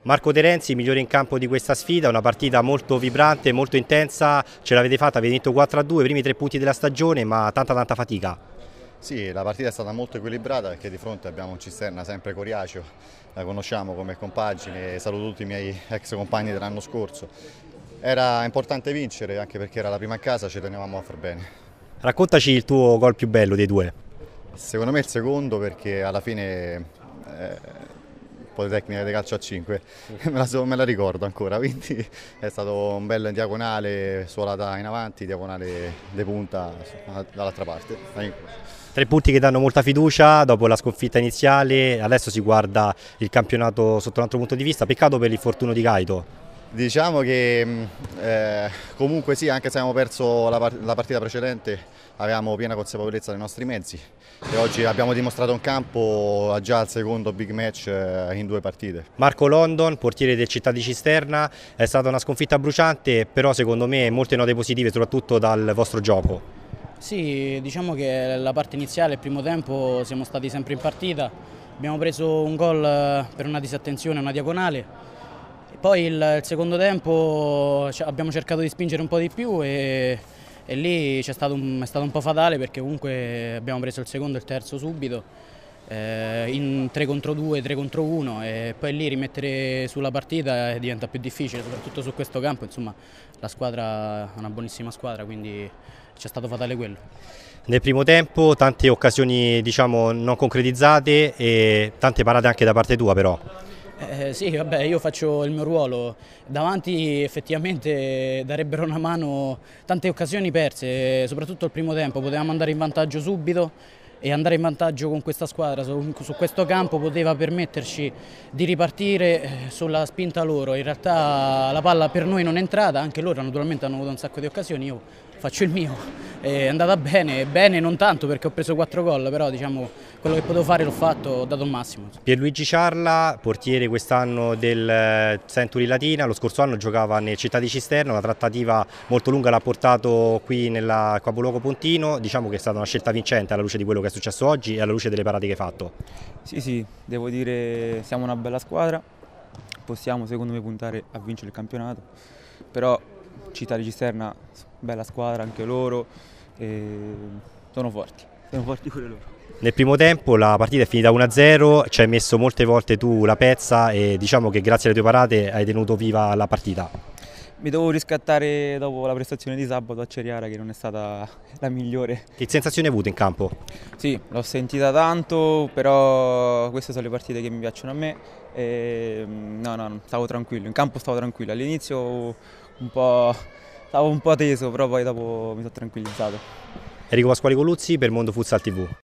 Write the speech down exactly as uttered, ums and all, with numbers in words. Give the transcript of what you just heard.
Marco Terenzi, migliore in campo di questa sfida, una partita molto vibrante, molto intensa, ce l'avete fatta, avete vinto quattro a due, i primi tre punti della stagione, ma tanta tanta fatica. Sì, la partita è stata molto equilibrata perché di fronte abbiamo un Cisterna sempre coriaceo, la conosciamo come compagine, saluto tutti i miei ex compagni dell'anno scorso. Era importante vincere anche perché era la prima a casa, ci tenevamo a far bene. Raccontaci il tuo gol più bello dei due. Secondo me il secondo perché alla fine... Eh, po' di tecnica di calcio a cinque, me la, so, me la ricordo ancora, quindi è stato un bel diagonale, suolata in avanti, diagonale di punta dall'altra parte. Tre punti che danno molta fiducia dopo la sconfitta iniziale, adesso si guarda il campionato sotto un altro punto di vista, peccato per l'infortunio di Gaito. Diciamo che eh, comunque sì, anche se abbiamo perso la, part la partita precedente, avevamo piena consapevolezza dei nostri mezzi e oggi abbiamo dimostrato un campo già al secondo big match eh, in due partite. Marco London, portiere del Città di Cisterna, è stata una sconfitta bruciante, però secondo me molte note positive soprattutto dal vostro gioco. Sì, diciamo che la parte iniziale, il primo tempo, siamo stati sempre in partita, abbiamo preso un gol per una disattenzione, una diagonale. Poi il, il secondo tempo abbiamo cercato di spingere un po' di più e, e lì c'è stato un, è stato un po' fatale perché comunque abbiamo preso il secondo e il terzo subito eh, in tre contro due, tre contro uno e poi lì rimettere sulla partita diventa più difficile, soprattutto su questo campo, insomma la squadra è una buonissima squadra, quindi c'è stato fatale quello. Nel primo tempo tante occasioni diciamo non concretizzate e tante parate anche da parte tua però. Eh, sì, vabbè, io faccio il mio ruolo, davanti effettivamente darebbero una mano, tante occasioni perse, soprattutto il primo tempo, potevamo andare in vantaggio subito e andare in vantaggio con questa squadra su, su questo campo poteva permetterci di ripartire sulla spinta loro, in realtà la palla per noi non è entrata, anche loro naturalmente hanno avuto un sacco di occasioni, io faccio il mio, è andata bene, bene non tanto perché ho preso quattro gol, però diciamo quello che potevo fare l'ho fatto, ho dato il massimo. Pierluigi Ciarla, portiere quest'anno del Century Latina, lo scorso anno giocava nel Città di Cisterna, una trattativa molto lunga l'ha portato qui nel capoluogo pontino, diciamo che è stata una scelta vincente alla luce di quello che è successo oggi e alla luce delle parate che hai fatto. Sì, sì, devo dire siamo una bella squadra, possiamo secondo me puntare a vincere il campionato, però Città di Cisterna, bella squadra anche loro, e sono forti, sono forti pure loro. Nel primo tempo la partita è finita uno a zero, ci hai messo molte volte tu la pezza e diciamo che grazie alle tue parate hai tenuto viva la partita. Mi dovevo riscattare dopo la prestazione di sabato a Ceriara che non è stata la migliore. Che sensazioni hai avuto in campo? Sì, l'ho sentita tanto, però queste sono le partite che mi piacciono a me. E, no, no, stavo tranquillo, in campo stavo tranquillo. All'inizio un po', stavo un po' teso, però poi dopo mi sono tranquillizzato. Enrico Pasquale Coluzzi per Mondo Futsal tivù.